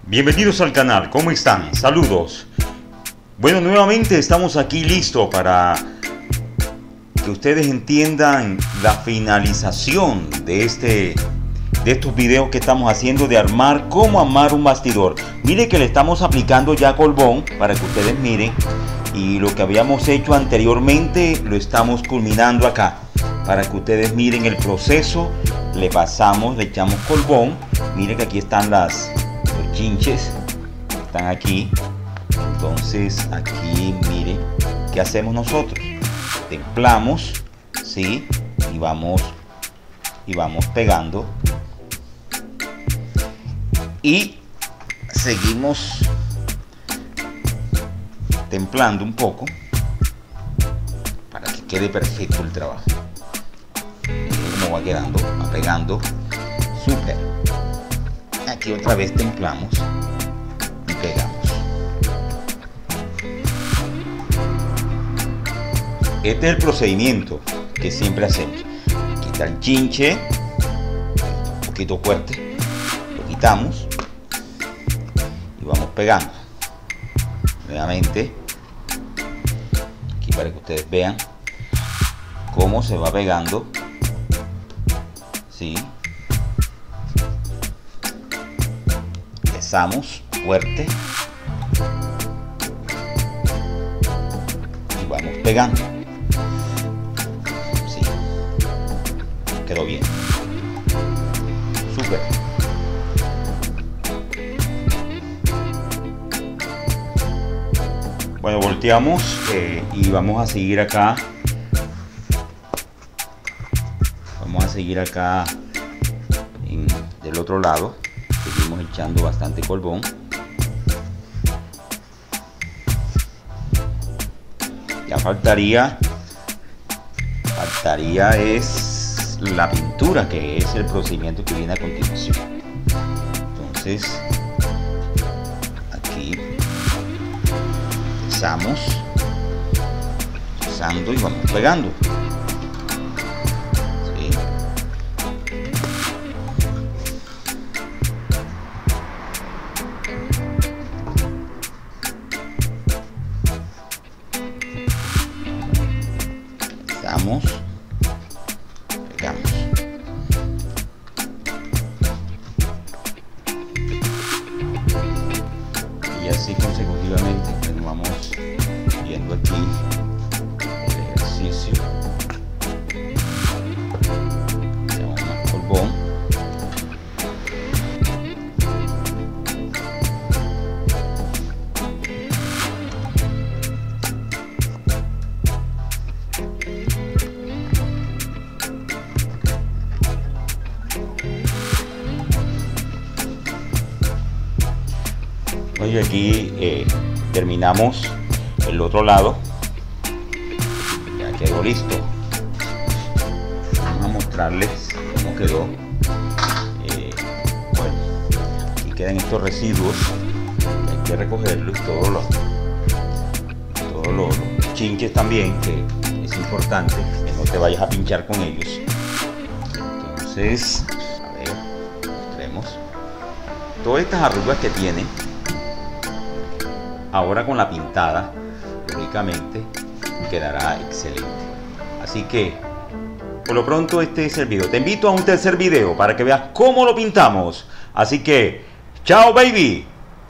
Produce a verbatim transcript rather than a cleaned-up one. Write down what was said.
Bienvenidos al canal, ¿cómo están? Saludos. Bueno, nuevamente estamos aquí listos para que ustedes entiendan la finalización de este de estos videos que estamos haciendo de armar, cómo armar un bastidor. Mire que le estamos aplicando ya colbón para que ustedes miren, y lo que habíamos hecho anteriormente lo estamos culminando acá para que ustedes miren el proceso. Le pasamos, le echamos colbón. Mire que aquí están las los chinches, están aquí. Entonces aquí mire qué hacemos nosotros, templamos, ¿sí? y vamos y vamos pegando y seguimos templando un poco para que quede perfecto el trabajo. Miren cómo va quedando, va pegando súper. Aquí otra vez templamos y pegamos. Este es el procedimiento que siempre hacemos. Aquí está el chinche, un poquito fuerte, lo quitamos y vamos pegando. Nuevamente, aquí para que ustedes vean cómo se va pegando, ¿sí? Empezamos fuerte y vamos pegando. Sí, quedó bien, súper. Bueno, volteamos eh, y vamos a seguir acá. Vamos a seguir acá en, del otro lado. Seguimos echando bastante colbón. Ya faltaría, faltaría es la pintura, que es el procedimiento que viene a continuación. Entonces, aquí empezamos, empezando y vamos pegando. Empezamos, pegamos. Y así consecutivamente. Bueno, vamos viendo aquí el ejercicio. Hacemos más colbón. Y aquí eh, terminamos el otro lado. Ya quedó listo. Vamos a mostrarles cómo quedó. Eh, bueno, aquí quedan estos residuos, hay que recogerlos, todos los todos los, los chinches también, que es importante que no te vayas a pinchar con ellos. Entonces, a ver, mostremos todas estas arrugas que tienen. Ahora con la pintada, lógicamente, quedará excelente. Así que, por lo pronto, este es el video. Te invito a un tercer video para que veas cómo lo pintamos. Así que, ¡chao, baby!